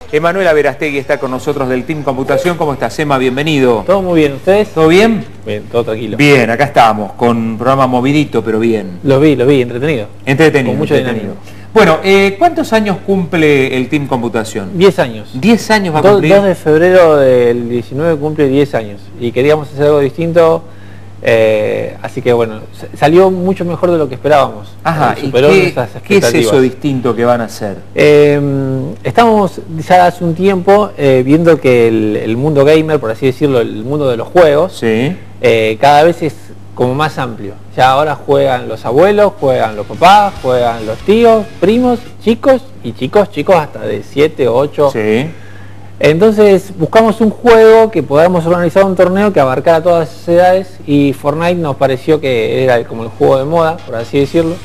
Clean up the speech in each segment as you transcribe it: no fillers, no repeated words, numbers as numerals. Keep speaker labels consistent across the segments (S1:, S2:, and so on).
S1: Emanuela Verastegui está con nosotros del Team Computación. ¿Cómo estás, Emma? Bienvenido.
S2: Todo muy bien, ¿ustedes?
S1: ¿Todo bien?
S2: Bien, todo tranquilo.
S1: Bien, acá estamos, con un programa movidito, pero bien.
S2: Lo vi, entretenido.
S1: Entretenido.
S2: Con mucho dinamismo.
S1: Bueno, ¿cuántos años cumple el Team Computación?
S2: 10 años.
S1: 10 años va a cumplir.
S2: 2 de febrero del 19 cumple 10 años. Y queríamos hacer algo distinto, así que bueno, salió mucho mejor de lo que esperábamos.
S1: Ajá,
S2: superó nuestras expectativas.
S1: ¿Qué es eso distinto que van a hacer?
S2: Estamos ya hace un tiempo viendo que el mundo gamer, por así decirlo, el mundo de los juegos,
S1: Sí.
S2: Cada vez es como más amplio. Ya ahora juegan los abuelos, juegan los papás, juegan los tíos, primos, chicos y chicos hasta de 7, 8.
S1: Sí.
S2: Entonces buscamos un juego que podamos organizar un torneo que abarcara todas esas edades y Fortnite nos pareció que era como el juego de moda, por así decirlo.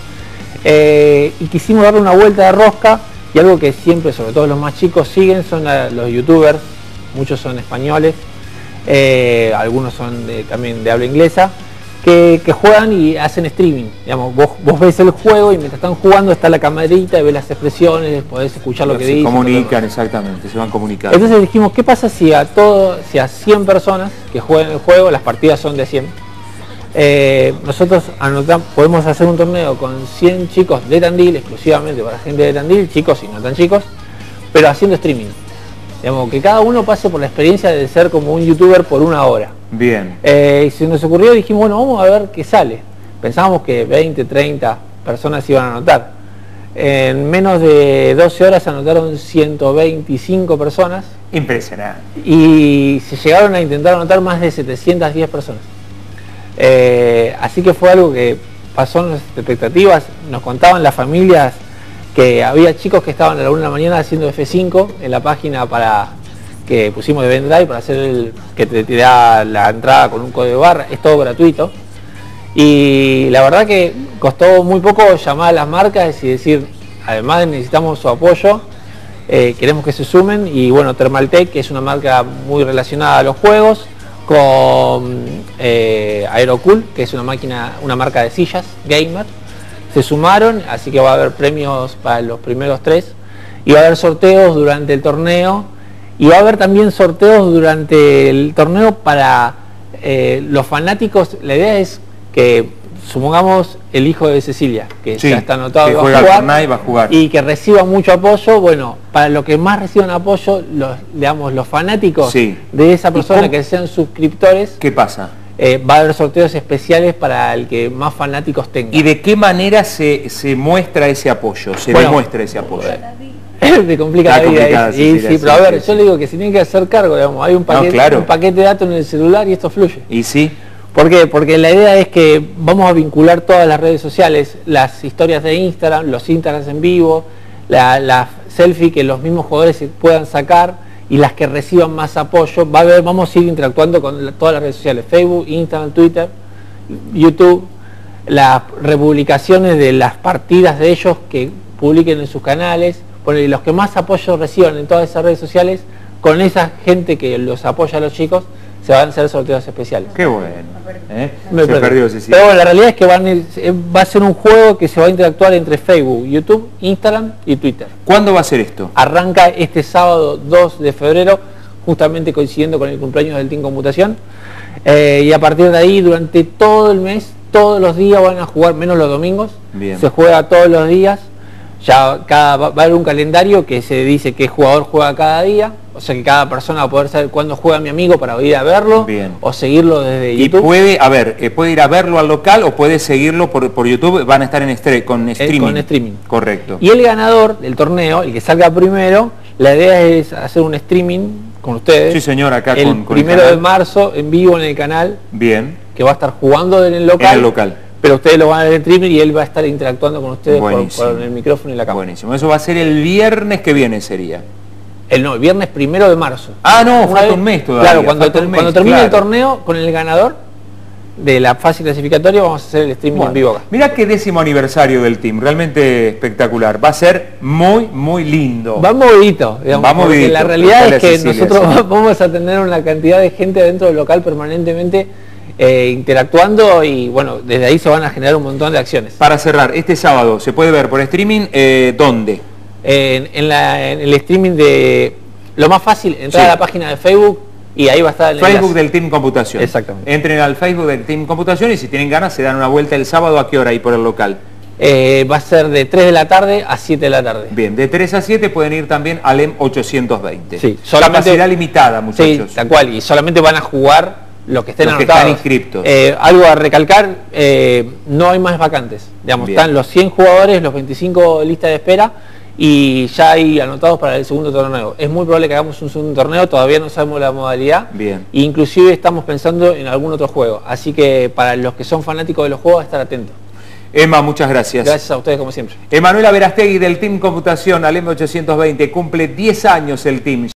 S2: Y quisimos darle una vuelta de rosca y algo que siempre, sobre todo los más chicos, siguen son los youtubers, muchos son españoles, algunos son también de habla inglesa, que juegan y hacen streaming. Digamos, vos ves el juego y mientras están jugando está la camarita y ves las expresiones, podés escuchar lo que dicen.
S1: Se comunican, exactamente, se van comunicando.
S2: Entonces dijimos, ¿qué pasa si a 100 personas que juegan el juego, las partidas son de 100, nosotros podemos hacer un torneo con 100 chicos de Tandil, exclusivamente para gente de Tandil, chicos y no tan chicos, pero haciendo streaming? Digamos, que cada uno pase por la experiencia de ser como un youtuber por una hora.
S1: Bien.
S2: Y se nos ocurrió, dijimos, bueno, vamos a ver qué sale. Pensábamos que 20, 30 personas iban a anotar. En menos de 12 horas se anotaron 125 personas.
S1: Impresionante.
S2: Y se llegaron a intentar anotar más de 710 personas. Así que fue algo que pasó en nuestras expectativas. Nos contaban las familias que había chicos que estaban a la 1 de la mañana haciendo F5 en la página que pusimos de Vendrive para hacer que te da la entrada con un código de barra. Es todo gratuito. Y la verdad que costó muy poco llamar a las marcas y decir, además necesitamos su apoyo, queremos que se sumen. Y bueno, Thermaltake, que es una marca muy relacionada a los juegos, con Aerocool, que es una marca de sillas gamer, se sumaron, así que va a haber premios para los primeros 3 y va a haber sorteos durante el torneo y va a haber también sorteos durante el torneo para los fanáticos. La idea es que, supongamos, el hijo de Cecilia, que ya está anotado, que va a jugar y que reciba mucho apoyo. Bueno, para los que más reciban apoyo, los fanáticos de esa persona que sean suscriptores, ¿qué pasa? Va a haber sorteos especiales para el que más fanáticos tenga.
S1: ¿Y de qué manera se muestra ese apoyo? ¿Demuestra ese apoyo?
S2: Te complica la vida. Sí, pero a ver, yo le digo que se tiene que hacer cargo, digamos, hay un paquete de datos en el celular y esto fluye.
S1: ¿Y sí?
S2: ¿Por qué? Porque la idea es que vamos a vincular todas las redes sociales, las historias de Instagram, los Instagrams en vivo, la selfie que los mismos jugadores se puedan sacar, y las que reciban más apoyo. Vamos a ir interactuando con todas las redes sociales, Facebook, Instagram, Twitter, YouTube, las republicaciones de las partidas de ellos que publiquen en sus canales. Bueno, y los que más apoyo reciban en todas esas redes sociales, con esa gente que los apoya a los chicos, se van a hacer sorteos especiales.
S1: Qué bueno. Se perdió Cecilia.
S2: Pero bueno, la realidad es que va a ser un juego que se va a interactuar entre Facebook, YouTube, Instagram y Twitter.
S1: ¿Cuándo va a ser esto?
S2: Arranca este sábado 2 de febrero, justamente coincidiendo con el cumpleaños del Team Computación. Y a partir de ahí, durante todo el mes, todos los días van a jugar, menos los domingos.
S1: Bien.
S2: Se juega todos los días. Ya va a haber un calendario que se dice qué jugador juega cada día, o sea que cada persona va a poder saber cuándo juega mi amigo para ir a verlo.
S1: Bien.
S2: O seguirlo desde YouTube.
S1: Y puede ir a verlo al local o puede seguirlo por YouTube. Van a estar con streaming.
S2: Con streaming.
S1: Correcto.
S2: Y el ganador del torneo, el que salga primero, la idea es hacer un streaming con ustedes.
S1: Sí, señor, acá
S2: el
S1: con
S2: 1 de marzo en vivo en el canal.
S1: Bien.
S2: Que va a estar jugando en el local.
S1: En el local.
S2: Pero ustedes lo van a ver en streaming y él va a estar interactuando con ustedes por el micrófono y la cámara.
S1: Buenísimo. Eso va a ser el viernes que viene, sería.
S2: El viernes 1 de marzo.
S1: Ah, no, falta un mes todavía.
S2: Claro, cuando termine el torneo, con el ganador de la fase clasificatoria, vamos a hacer el streaming en vivo acá.
S1: Mirá qué 10º aniversario del team, realmente espectacular. Va a ser muy, muy lindo.
S2: Va movidito, digamos,
S1: va movidito,
S2: porque la realidad es que nosotros vamos a tener una cantidad de gente dentro del local permanentemente interactuando y bueno, desde ahí se van a generar un montón de acciones.
S1: Para cerrar, este sábado se puede ver por streaming, ¿dónde?
S2: En el streaming de Lo más fácil, entrar a la página de Facebook y ahí va a estar el
S1: Facebook
S2: enlace
S1: del Team Computación.
S2: Exactamente.
S1: Entren al Facebook del Team Computación y si tienen ganas se dan una vuelta el sábado. ¿A qué hora ahí por el local?
S2: Va a ser de 3 de la tarde a 7 de la tarde.
S1: Bien, de 3 a 7 pueden ir también al EM 820.
S2: Sí, solamente,
S1: capacidad limitada, muchachos.
S2: Sí, tal cual, y solamente van a jugar los que estén
S1: los
S2: anotados.
S1: que están inscriptos.
S2: Algo a recalcar, no hay más vacantes. Digamos,
S1: Bien.
S2: están los 100 jugadores, los 25 listas de espera y ya hay anotados para el segundo torneo. Es muy probable que hagamos un segundo torneo, todavía no sabemos la modalidad.
S1: Bien.
S2: Inclusive estamos pensando en algún otro juego. Así que para los que son fanáticos de los juegos, estar atentos.
S1: Emma, muchas gracias.
S2: Gracias a ustedes como siempre.
S1: Emanuela Verastegui del Team Computación, al EM 820, cumple 10 años el team.